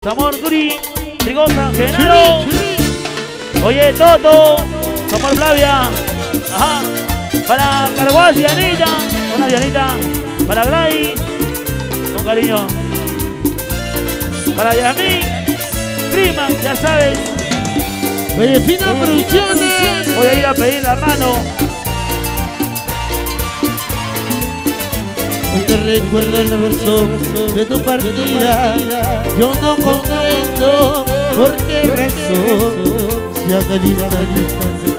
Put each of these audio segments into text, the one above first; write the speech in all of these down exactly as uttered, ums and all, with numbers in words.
Samor Curi, Rigosa, Genaro. Oye, Toto, Samor Flavia. Ajá. Para Carguas, Dianita. Una Dianita. Para Gladys. Con cariño. Para Yasmín. Prima, ya sabes. Oye, Fina Producciones. Voy a ir a pedir la mano. Hoy te recuerdo el verso de tu partida. Yo no comprendo por qué razón se acaricia la distancia.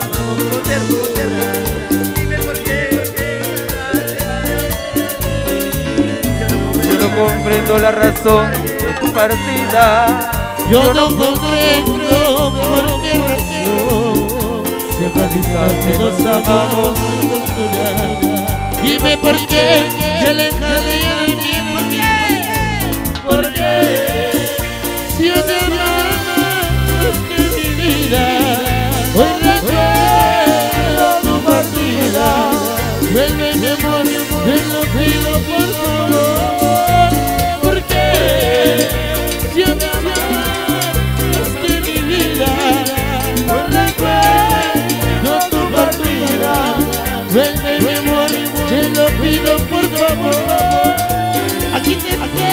Yo no comprendo la razón de tu partida. Yo no comprendo por qué razón se acaricia nos amamos. Dime por qué se aleja de mí, por qué, por qué, si yo te amaba más que mi vida, hoy recuerdo tu partida, vuelve mi amor, te lo pido por favor, por qué, si yo te amaba más que mi vida, hoy recuerdo tu partida, vuelve mi amor, te lo pido por favor, aquí te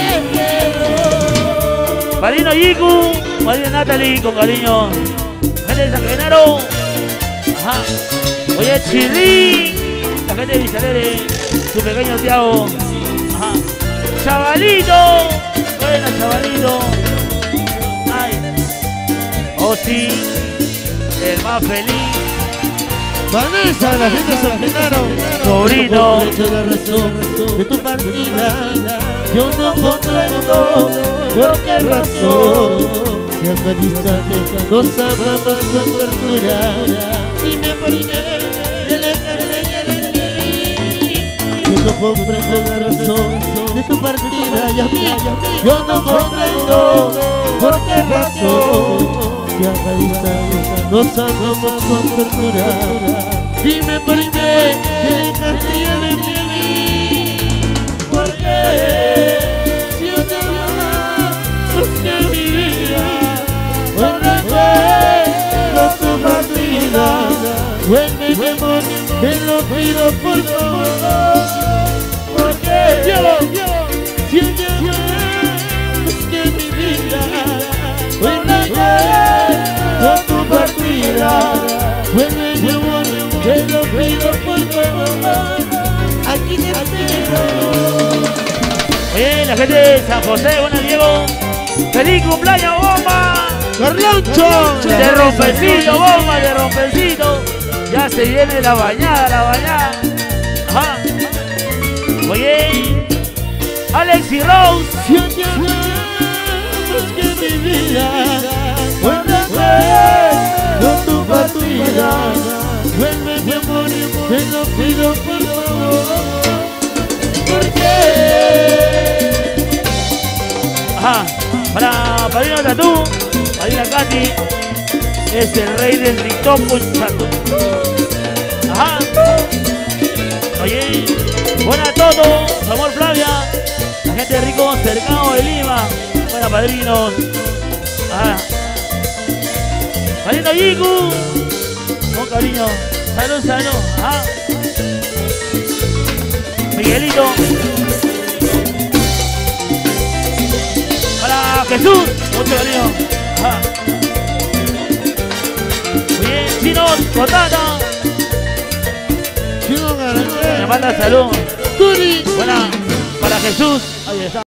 quiero. Marino Yiku, Marina Natalie, con cariño. Gente de San Genaro. Ajá. Oye, Chirrín. La gente de Visalere. Su pequeño Tiago. Ajá. Chavalito. Buena, chavalito. Ay. Oh, sí. El más feliz. Vanessa, la gente de San Genaro. Sobrino. La razón de tu partida. Yo no comprendo por qué razón se acaricia nos amamos con ternura. Dime por qué te alejas de mí. Yo no comprendo la razón de tu partida. Yo no comprendo por qué razón se acaricia nos amamos con ternura. Dime por qué te alejas de mí. ¿Por qué? Si yo te amaba más que mi vida, hoy recuerdo tu partida. Vuelve mi amor, te lo pido por favor. ¿Por qué? Si yo te amaba más que mi vida, hoy recuerdo tu partida. Vuelve mi amor, te lo pido por favor. Aquí te espero. Oye, la gente de San José, buenas Diego. ¡Feliz cumpleaños, bomba! ¡Carloncho! De rompencito, bomba, de rompencito. Ya se viene la bañada, la bañada. Ajá. Oye, Alex y Rose. Si yo te amaba más que mi vida, hoy recuerdo tu partida. Vuelve mi amor, te lo pido por favor. ¿Por qué? Ajá. Para Padrino Tatú, Padrina Katy. Es el rey del TikTok, muchacho. Ajá. Oye, buena todo, Samor Flavia. La gente de Rico Cercado de Lima. Buena padrinos. Ajá. Padrino Yiku. Con cariño. Salud, salud. Ajá. Miguelito. Para Jesús. Mucho cariño. Ajá. Bien, Chinos, Cotata. Chino Garante. Me manda salud. Curi. Buena. Para Jesús. Ahí está.